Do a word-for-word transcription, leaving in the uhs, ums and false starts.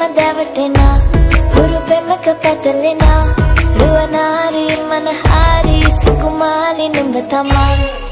දැවටෙනා හුරු පෙමක පැටලෙනා රුවනාරි මනහාරි සුකුමාලි නුඹ තමා